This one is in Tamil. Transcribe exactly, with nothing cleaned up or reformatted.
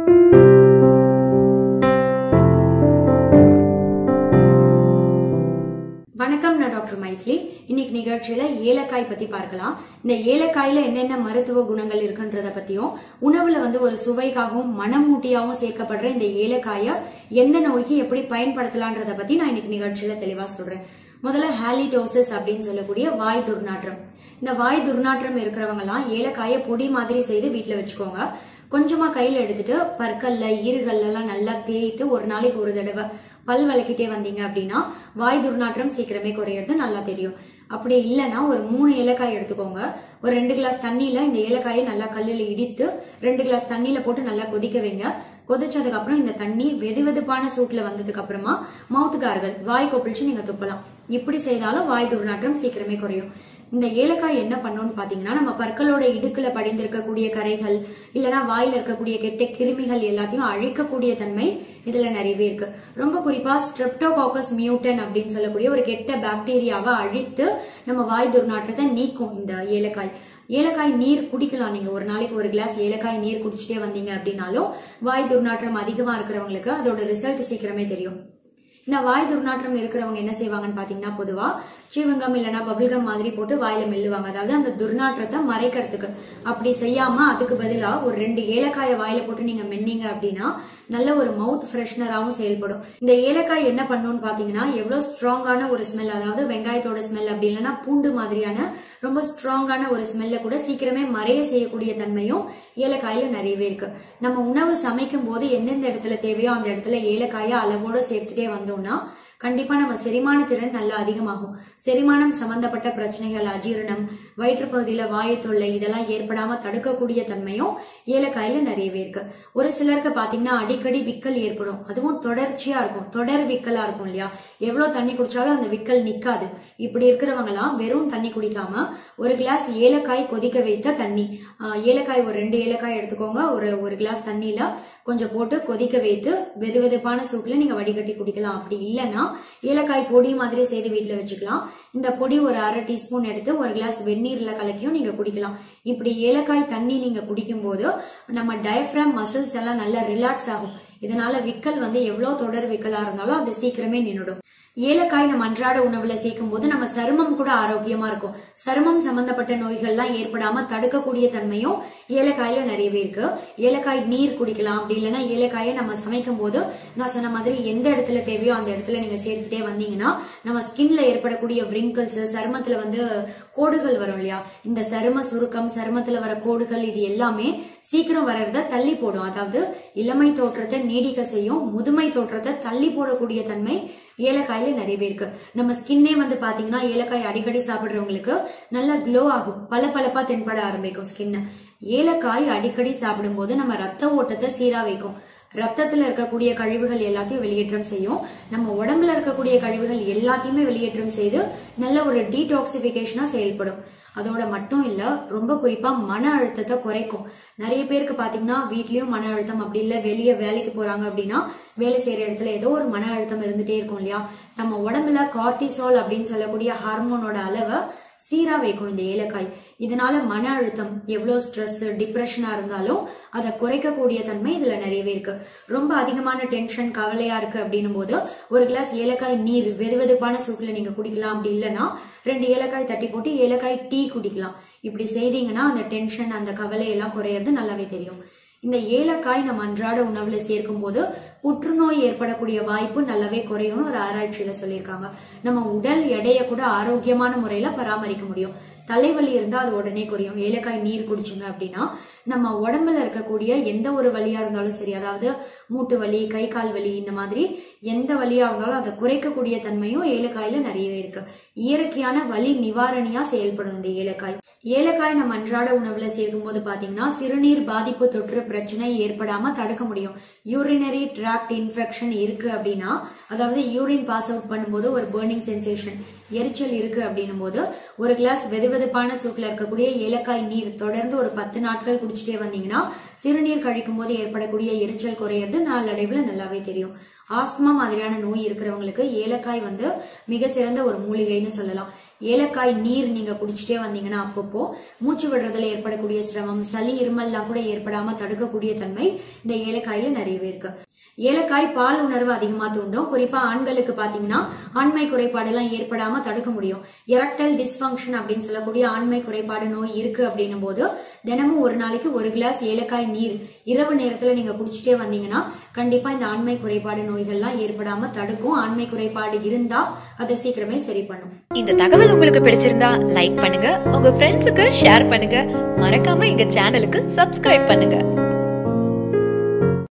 வணக்கம், நான் டாக்டர் மைத்லி. இன்னைக்கு நிகழ்ச்சியில ஏலக்காய் பத்தி பார்க்கலாம். இந்த ஏலக்காயில என்னென்ன மருத்துவ குணங்கள் இருக்குன்றத பத்தியும், உணவுல வந்து ஒரு சுவைக்காகவும் மனமூட்டியாகவும் சேர்க்கப்படுற இந்த ஏலக்காய எந்த நோய்க்கு எப்படி பயன்படுத்தலான்றத பத்தி நான் இன்னைக்கு நிகழ்ச்சியில தெளிவா சொல்றேன். முதல்ல ஹாலிடோசிஸ் அப்படின்னு சொல்லக்கூடிய வாய் துர்நாற்றம். இந்த வாய் துர்நாற்றம் இருக்கிறவங்க எல்லாம் ஏலக்காய பொடி மாதிரி செய்து வீட்டுல வச்சுக்கோங்க. கொஞ்சமா கையில எடுத்துட்டு பற்கல்ல ஈறுகள்ல எல்லாம் நல்லா தேய்த்து ஒரு நாளைக்கு ஒரு தடவை பல் விளக்கிட்டே வந்தீங்க அப்படின்னா வாய் துர்நாற்றம் சீக்கிரமே குறையிறது நல்லா தெரியும். அப்படி இல்லைன்னா ஒரு மூணு ஏலக்காய் எடுத்துக்கோங்க. ஒரு ரெண்டு கிளாஸ் தண்ணியில இந்த ஏலக்காயை நல்லா கல்லுல இடித்து ரெண்டு கிளாஸ் தண்ணியில போட்டு நல்லா கொதிக்க வைங்க. கொதிச்சதுக்கு அப்புறம் இந்த தண்ணி வெது வெதுப்பான சூட்ல வந்ததுக்கு அப்புறமா மவுத் கார்கல், வாய் கொப்பளிச்சு நீங்க துப்பலாம். இப்படி செய்தாலும் வாய் துர்நாற்றம் சீக்கிரமே குறையும். இந்த ஏலக்காய் என்ன பண்ணும்னு பாத்தீங்கன்னா, நம்ம பற்களோட இடுக்குல படிந்திருக்கக்கூடிய கரைகள் இல்லனா வாயில இருக்கக்கூடிய கெட்ட கிருமிகள் எல்லாத்தையும் அழிக்கக்கூடிய தன்மை இதுல நிறையவே இருக்கு. ரொம்ப குறிப்பா ஸ்ட்ரெப்டோகாக்கஸ் மியூட்டன் அப்படின்னு சொல்லக்கூடிய ஒரு கெட்ட பாக்டீரியாவை அழித்து நம்ம வாய் துர்நாற்றத்தை நீக்கும் இந்த ஏலக்காய். ஏலக்காய் நீர் குடிக்கலாம். நீங்க ஒரு நாளைக்கு ஒரு கிளாஸ் ஏலக்காய் நீர் குடிச்சிட்டே வந்தீங்க அப்படின்னாலும் வாய் துர்நாற்றம் அதிகமா இருக்கிறவங்களுக்கு அதோட ரிசல்ட் சீக்கிரமே தெரியும். இந்த வாய் துர்நாற்றம் இருக்கிறவங்க என்ன செய்வாங்கன்னு பாத்தீங்கன்னா, பொதுவா சீவங்கம் இல்லைன்னா பபிள்கம் மாதிரி போட்டு வாயில மெல்லுவாங்க. அதாவது அந்த துர்நாற்றத்தை மறைக்கிறதுக்கு. அப்படி செய்யாம அதுக்கு பதிலா ஒரு ரெண்டு ஏலக்காய வாயில போட்டு நீங்க மென்னீங்க அப்படின்னா நல்ல ஒரு மவுத் ஃப்ரெஷ்னராகவும் செயல்படும். இந்த ஏலக்காய் என்ன பண்ணும்னு பாத்தீங்கன்னா, எவ்வளவு ஸ்ட்ராங்கான ஒரு ஸ்மெல், அதாவது வெங்காயத்தோட ஸ்மெல் அப்படி இல்லைன்னா பூண்டு மாதிரியான ரொம்ப ஸ்ட்ராங்கான ஒரு ஸ்மெல்ல கூட சீக்கிரமே மறைய செய்யக்கூடிய தன்மையும் ஏலக்காயில நிறையவே இருக்கு. நம்ம உணவு சமைக்கும் போது எந்தெந்த இடத்துல தேவையோ அந்த இடத்துல ஏலக்காய அளவோட சேர்த்துட்டே வந்தோம்னா கண்டிப்பா நம்ம செரிமான திறன் நல்லா அதிகமாகும். செரிமானம் சம்பந்தப்பட்ட பிரச்சனைகள், அஜீரணம், வயிற்றுப்பகுதியில வாயு தொல்லை இதெல்லாம் ஏற்படாம தடுக்கக்கூடிய தன்மையும் ஏலக்காயில நிறையவே இருக்கு. ஒரு சிலருக்கு பாத்தீங்கன்னா அடிக்கடி விக்கல் ஏற்படும். அதுவும் தொடர்ச்சியா இருக்கும், தொடர் விக்கலா இருக்கும் இல்லையா? எவ்வளவு தண்ணி குடிச்சாலும் அந்த விக்கல் நிக்காது. இப்படி இருக்கிறவங்க எல்லாம் வெறும் தண்ணி குடிக்காம ஒரு கிளாஸ் ஏலக்காய் கொதிக்க வைத்த தண்ணி, ஏலக்காய் ஒரு ரெண்டு ஏலக்காய் எடுத்துக்கோங்க. ஒரு ஒரு கிளாஸ் தண்ணியில கொஞ்சம் போட்டு கொதிக்க வைத்து வெது வெதுப்பான சூட்ல நீங்க வடிகட்டி குடிக்கலாம். அப்படி இல்லைன்னா ஏலக்காய் பொடி மாதிரி செய்து வீட்டுல வச்சுக்கலாம். இந்த பொடி ஒரு அரை டீஸ்பூன் எடுத்து ஒரு கிளாஸ் வெந்நீர்ல கலக்கியும் நீங்க குடிக்கலாம். இப்படி ஏலக்காய் தண்ணி நீங்க குடிக்கும் போது நம்ம டயப்ராம் மசில்ஸ் எல்லாம் நல்லா ரிலாக்ஸ் ஆகும். இதனால விக்கல் வந்து எவ்வளவு தொடர் விக்கலா இருந்தாலும் அது சீக்கிரமே நின்னுடும். ஏலக்காய் நம்ம அன்றாட உணவுல சேர்க்கும் போது நம்ம சருமம் கூட ஆரோக்கியமா இருக்கும். சருமம் சம்பந்தப்பட்ட நோய்கள்லாம் ஏற்படாம தடுக்கக்கூடிய தன்மையும் ஏலக்காயில நிறையவே இருக்கு. ஏலக்காய் நீர் குடிக்கலாம். அப்படி இல்லைன்னா ஏலக்காயை நம்ம சமைக்கும் போது நான் சொன்ன மாதிரி எந்த இடத்துல தேவையோ அந்த இடத்துல நீங்க சேர்த்துட்டே வந்தீங்கன்னா நம்ம ஸ்கின்ல ஏற்படக்கூடிய விரிங்கிள்ஸ், சருமத்துல வந்து கோடுகள் வரும் இல்லையா? இந்த சரும சுருக்கம், சருமத்துல வர கோடுகள் இது எல்லாமே சீக்கிரம் வர்றத தள்ளி போடும். அதாவது இளமை தோற்றத்தை நீடிக்க செய்யும், முதுமை தோற்றத்தை தள்ளி போடக்கூடிய தன்மை ஏலக்காயில நிறையவே இருக்கு. நம்ம ஸ்கின்னே வந்து பாத்தீங்கன்னா ஏலக்காய் அடிக்கடி சாப்பிடுறவங்களுக்கு நல்லா க்ளோ ஆகும், பல பலப்பா தென்பட ஆரம்பிக்கும் ஸ்கின். ஏலக்காய் அடிக்கடி சாப்பிடும் போது நம்ம ரத்த ஓட்டத்தை சீரா வைக்கும். ரத்தத்துல இருக்கக்கூடிய கழிவுகள் எல்லாத்தையும் வெளியேற்றம் செய்யும். நம்ம உடம்புல இருக்கக்கூடிய கழிவுகள் எல்லாத்தையுமே வெளியேற்றம் செய்து நல்ல ஒரு டீடாக்சிபிகேஷனா செயல்படும். அதோட மட்டும் இல்ல, ரொம்ப குறிப்பா மன அழுத்தத்தை குறைக்கும். நிறைய பேருக்கு பாத்தீங்கன்னா வீட்லயும் மன அழுத்தம், அப்படி இல்ல வெளியே வேலைக்கு போறாங்க அப்படின்னா வேலை செய்யற இடத்துல ஏதோ ஒரு மன அழுத்தம் இருந்துட்டே இருக்கும் இல்லையா? நம்ம உடம்புல கார்டிசால் அப்படின்னு சொல்லக்கூடிய ஹார்மோனோட அளவை சீரா வைக்கும் இந்த ஏலக்காய். இதனால மன அழுத்தம், எவ்வளவு ஸ்ட்ரெஸ், டிப்ரெஷனா இருந்தாலும் அதை குறைக்கக்கூடிய தன்மை இதுல நிறையவே இருக்கு. ரொம்ப அதிகமான டென்ஷன், கவலையா இருக்கு அப்படின்னும் போது ஒரு கிளாஸ் ஏலக்காய் நீர் வெது வெதுப்பான சூட்ல நீங்க குடிக்கலாம். அப்படி இல்லைன்னா ரெண்டு ஏலக்காய் தட்டி போட்டு ஏலக்காய் டீ குடிக்கலாம். இப்படி செய்தீங்கன்னா அந்த டென்ஷன், அந்த கவலை எல்லாம் குறையறது நல்லாவே தெரியும். இந்த ஏலக்காய் நம்ம அன்றாட உணவுல சேர்க்கும் போது புற்றுநோய் ஏற்படக்கூடிய வாய்ப்பு நல்லாவே குறையும்னு ஒரு ஆராய்ச்சியில சொல்லியிருக்காங்க. நம்ம உடல் எடையை கூட ஆரோக்கியமான முறையில பராமரிக்க முடியும். தலைவலி இருந்தா அது உடனே குறையும். ஏலக்காய் நீர் குடிச்சுங்க அப்படின்னா நம்ம உடம்புல இருக்கக்கூடிய எந்த ஒரு வலியா இருந்தாலும் சரி, அதாவது மூட்டு வலி, கை கால் வலி, இந்த மாதிரி எந்த வலியா இருந்தாலும் அதை குறைக்கக்கூடிய தன்மையும் ஏலக்காயில நிறையவே இருக்கு. இயற்கையான வலி நிவாரணியா செயல்படும் இந்த ஏலக்காய். ஏலக்காய் நம்ம அன்றாட உணவுல சேர்க்கும் போது பாத்தீங்கன்னா சிறுநீர் பாதிப்பு தொற்று பிரச்சனை ஏற்படாம தடுக்க முடியும். யூரினரி ட்ராக்ட் இன்ஃபெக்ஷன் இருக்கு அப்படின்னா, அதாவது யூரின் பாஸ் அவுட் பண்ணும்போது ஒரு பர்னிங் சென்சேஷன், எரிச்சல் இருக்கு அப்படின்னும் போது ஒரு கிளாஸ் வெது வெதுப்பான சூட்ல இருக்கக்கூடிய ஏலக்காய் நீர் தொடர்ந்து ஒரு பத்து நாட்கள் குடிச்சிட்டே வந்தீங்கன்னா சிறுநீர் கழிக்கும் போது ஏற்படக்கூடிய எரிச்சல் குறையிறது நாளடைவுல நல்லாவே தெரியும். ஆஸ்துமா மாதிரியான நோய் இருக்கிறவங்களுக்கு ஏலக்காய் வந்து மிக சிறந்த ஒரு மூலிகைன்னு சொல்லலாம். ஏலக்காய் நீர் நீங்க குடிச்சிட்டே வந்தீங்கன்னா அப்பப்போ மூச்சு விடுறதுல ஏற்படக்கூடிய சிரமம், சளி இருமல்லாம் கூட ஏற்படாம தடுக்கக்கூடிய தன்மை இந்த ஏலக்காயில நிறையவே இருக்கு. ஏலக்காய் பால் உணர்வு அதிகமா தூண்டும். குறிப்பா ஆண்களுக்கு பாத்தீங்கன்னா ஆண்மை குறைபாடு எல்லாம் ஏற்படாம தடுக்க முடியும். எரக்டைல் டிஸ்பங்க்ஷன் அப்படின்னு சொல்லக்கூடிய ஆண்மை குறைபாடு நோய் இருக்கு அப்படின்னும் போது தினமும் ஒரு நாளைக்கு ஒரு கிளாஸ் ஏலக்காய் நீர் இரவு நேரத்துல நீங்க குடிச்சிட்டே வந்தீங்கன்னா கண்டிப்பா இந்த ஆண்மை குறைபாடு நோய்கள்லாம் ஏற்படாம தடுக்கும். ஆண்மை குறைபாடு இருந்தா அதை சீக்கிரமே சரி பண்ணும். இந்த தகவல் உங்களுக்கு பிடிச்சிருந்தா லைக் பண்ணுங்க, உங்க ஃப்ரெண்ட்ஸுக்கு ஷேர் பண்ணுங்க, மறக்காம எங்க சேனலுக்கு சப்ஸ்கிரைப் பண்ணுங்க.